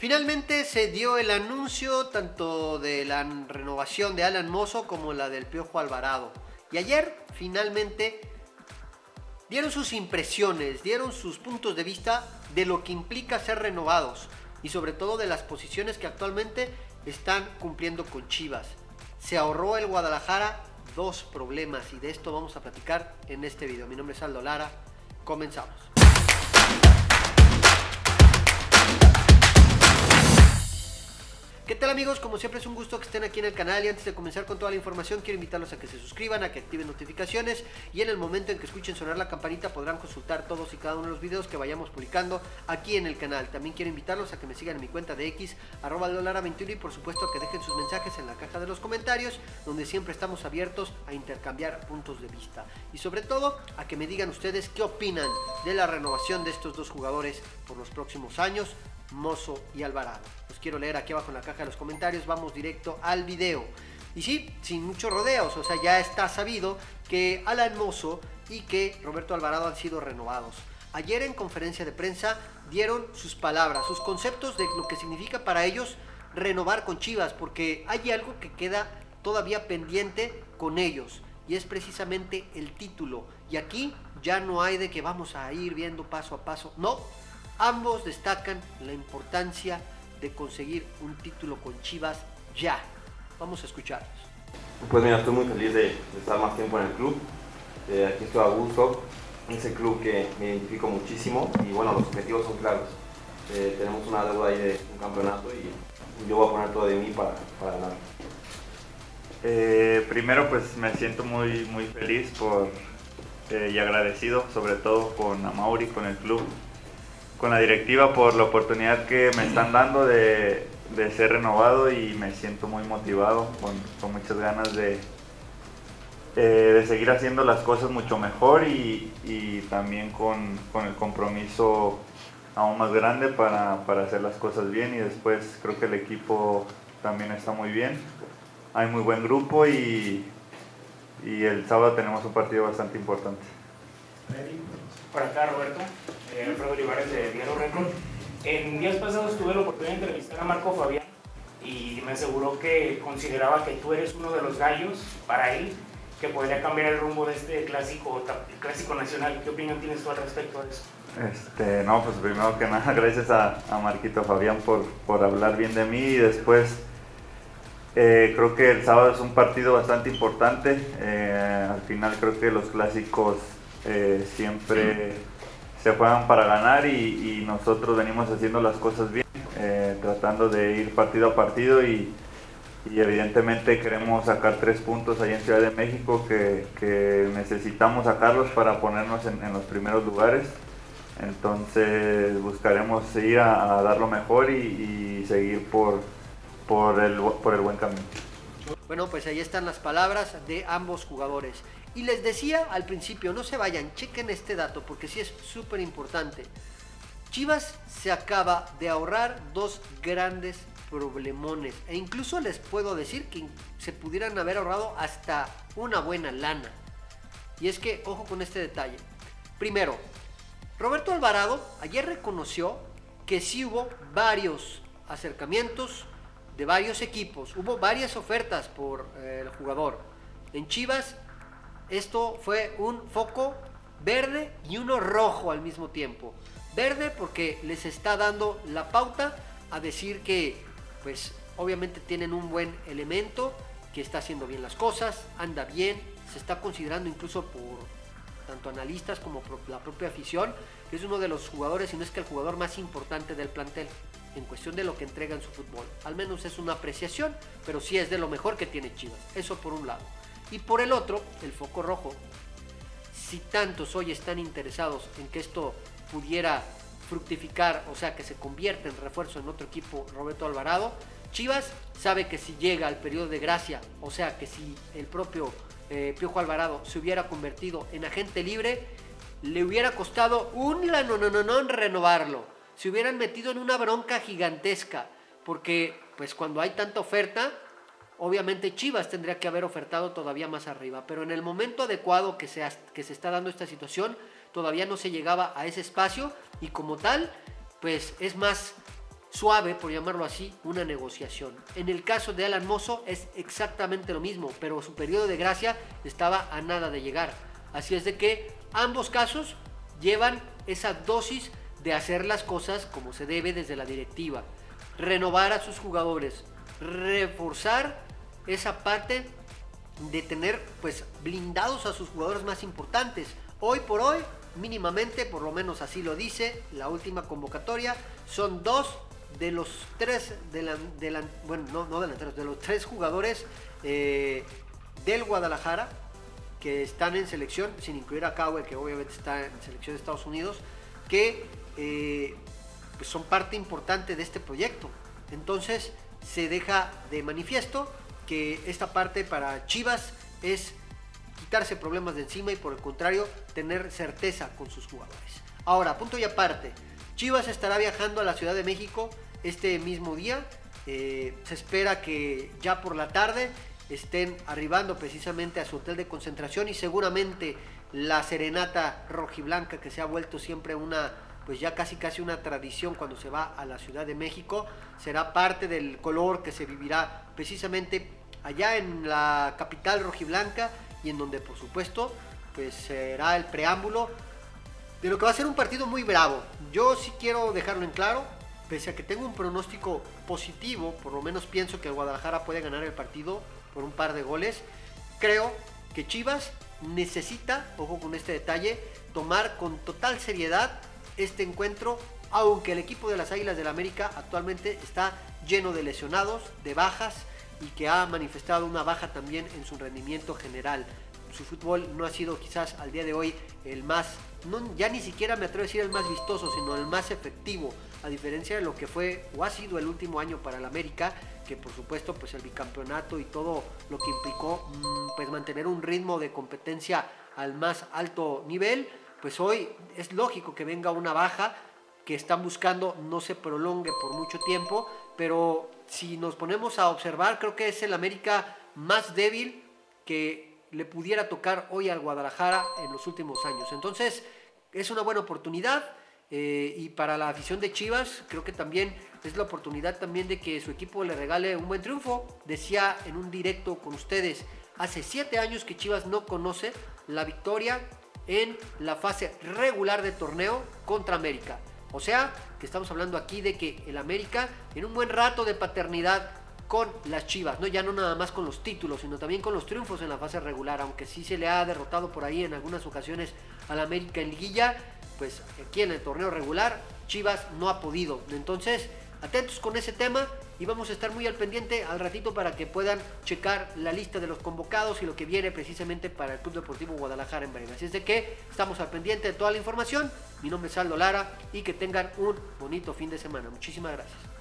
Finalmente se dio el anuncio tanto de la renovación de Alan Mozo como la del Piojo Alvarado. Y ayer finalmente dieron sus impresiones, dieron sus puntos de vista de lo que implica ser renovados y sobre todo de las posiciones que actualmente están cumpliendo con Chivas. Se ahorró el Guadalajara 2 problemas y de esto vamos a platicar en este video. Mi nombre es Aldo Lara, comenzamos. ¿Qué tal amigos? Como siempre es un gusto que estén aquí en el canal y antes de comenzar con toda la información quiero invitarlos a que se suscriban, a que activen notificaciones y en el momento en que escuchen sonar la campanita podrán consultar todos y cada uno de los videos que vayamos publicando aquí en el canal. También quiero invitarlos a que me sigan en mi cuenta de X, @aldolara21 y por supuesto que dejen sus mensajes en la caja de los comentarios donde siempre estamos abiertos a intercambiar puntos de vista y sobre todo a que me digan ustedes qué opinan de la renovación de estos dos jugadores por los próximos años, Mozo y Alvarado. Los quiero leer aquí abajo en la caja de los comentarios. Vamos directo al video. Y sí, sin muchos rodeos, o sea, ya está sabido que Alan Mozo y que Roberto Alvarado han sido renovados. Ayer en conferencia de prensa dieron sus palabras, sus conceptos de lo que significa para ellos renovar con Chivas, porque hay algo que queda todavía pendiente con ellos y es precisamente el título. Y aquí ya no hay de que vamos a ir viendo paso a paso, no. Ambos destacan la importancia de conseguir un título con Chivas ya. Vamos a escucharlos. Pues mira, estoy muy feliz de estar más tiempo en el club. Aquí estoy a gusto. Es el club que me identifico muchísimo y bueno, los objetivos son claros. Tenemos una deuda ahí de un campeonato y yo voy a poner todo de mí para ganar. Primero pues me siento muy feliz y agradecido sobre todo con Amaury, con el club, con la directiva por la oportunidad que me están dando de ser renovado y me siento muy motivado, con muchas ganas de seguir haciendo las cosas mucho mejor y también con el compromiso aún más grande para hacer las cosas bien y después creo que el equipo también está muy bien, hay muy buen grupo y el sábado tenemos un partido bastante importante. Por acá Roberto, Alfredo Olivares de Diario Record. En días pasados tuve la oportunidad de entrevistar a Marco Fabián y me aseguró que consideraba que tú eres uno de los gallos para él que podría cambiar el rumbo de este clásico nacional. ¿Qué opinión tienes tú al respecto de eso? No, pues primero que nada gracias a Marquito Fabián por hablar bien de mí y después creo que el sábado es un partido bastante importante. Al final creo que los clásicos siempre se juegan para ganar y nosotros venimos haciendo las cosas bien, tratando de ir partido a partido y evidentemente queremos sacar 3 puntos ahí en Ciudad de México que necesitamos sacarlos para ponernos en los primeros lugares. Entonces buscaremos ir a dar lo mejor y seguir por el buen camino. Bueno, pues ahí están las palabras de ambos jugadores. Y les decía al principio, no se vayan, chequen este dato porque sí es súper importante. Chivas se acaba de ahorrar 2 grandes problemones. E incluso les puedo decir que se pudieran haber ahorrado hasta una buena lana. Y es que, ojo con este detalle. Primero, Roberto Alvarado ayer reconoció que sí hubo varios acercamientos de varios equipos. Hubo varias ofertas por el jugador. En Chivas esto fue un foco verde y uno rojo al mismo tiempo. Verde porque les está dando la pauta a decir que pues obviamente tienen un buen elemento, que está haciendo bien las cosas, anda bien, se está considerando incluso por tanto analistas como por la propia afición, que es uno de los jugadores, si no es que el jugador más importante del plantel en cuestión de lo que entrega en su fútbol. Al menos es una apreciación, pero sí es de lo mejor que tiene Chivas. Eso por un lado. Y por el otro, el foco rojo. Si tantos hoy están interesados en que esto pudiera fructificar, o sea, que se convierta en refuerzo en otro equipo Roberto Alvarado, Chivas sabe que si llega al periodo de gracia, o sea, que si el propio Piojo Alvarado se hubiera convertido en agente libre, le hubiera costado un lanononón renovarlo. Se hubieran metido en una bronca gigantesca, porque pues cuando hay tanta oferta, obviamente Chivas tendría que haber ofertado todavía más arriba, pero en el momento adecuado que se está dando esta situación, todavía no se llegaba a ese espacio y como tal, pues es más suave, por llamarlo así, una negociación. En el caso de Alan Mozo es exactamente lo mismo, pero su periodo de gracia estaba a nada de llegar. Así es de que ambos casos llevan esa dosis de hacer las cosas como se debe desde la directiva. Renovar a sus jugadores, reforzar esa parte de tener pues blindados a sus jugadores más importantes. Hoy por hoy, mínimamente, por lo menos así lo dice la última convocatoria, son 2 de los 3 de los 3 jugadores del Guadalajara que están en selección, sin incluir a Cowell, que obviamente está en selección de Estados Unidos, que pues son parte importante de este proyecto. Entonces se deja de manifiesto que esta parte para Chivas es quitarse problemas de encima y por el contrario tener certeza con sus jugadores. Ahora, punto y aparte, Chivas estará viajando a la Ciudad de México este mismo día. Se espera que ya por la tarde estén arribando precisamente a su hotel de concentración y seguramente la serenata rojiblanca, que se ha vuelto siempre una, pues ya casi una tradición cuando se va a la Ciudad de México, será parte del color que se vivirá precisamente allá en la capital rojiblanca y en donde por supuesto pues será el preámbulo de lo que va a ser un partido muy bravo. Yo sí quiero dejarlo en claro, pese a que tengo un pronóstico positivo, por lo menos pienso que el Guadalajara puede ganar el partido por un par de goles. Creo que Chivas necesita, ojo con este detalle, tomar con total seriedad este encuentro, aunque el equipo de las Águilas del América actualmente está lleno de lesionados, de bajas, y que ha manifestado una baja también en su rendimiento general. Su fútbol no ha sido quizás al día de hoy el más, ya ni siquiera me atrevo a decir el más vistoso, sino el más efectivo, a diferencia de lo que fue o ha sido el último año para el América, que por supuesto pues el bicampeonato y todo lo que implicó pues mantener un ritmo de competencia al más alto nivel. Pues hoy es lógico que venga una baja que están buscando no se prolongue por mucho tiempo, pero si nos ponemos a observar, creo que es el América más débil que le pudiera tocar hoy al Guadalajara en los últimos años. Entonces es una buena oportunidad y para la afición de Chivas creo que también es la oportunidad también de que su equipo le regale un buen triunfo. Decía en un directo con ustedes, hace 7 años que Chivas no conoce la victoria en la fase regular del torneo contra América. O sea, que estamos hablando aquí de que el América en un buen rato de paternidad con las Chivas, ¿no? Ya no nada más con los títulos, sino también con los triunfos en la fase regular, aunque sí se le ha derrotado por ahí en algunas ocasiones al América en liguilla, pues aquí en el torneo regular Chivas no ha podido. Entonces, atentos con ese tema y vamos a estar muy al pendiente al ratito para que puedan checar la lista de los convocados y lo que viene precisamente para el Club Deportivo Guadalajara en breve. Así es de que estamos al pendiente de toda la información. Mi nombre es Aldo Lara y que tengan un bonito fin de semana. Muchísimas gracias.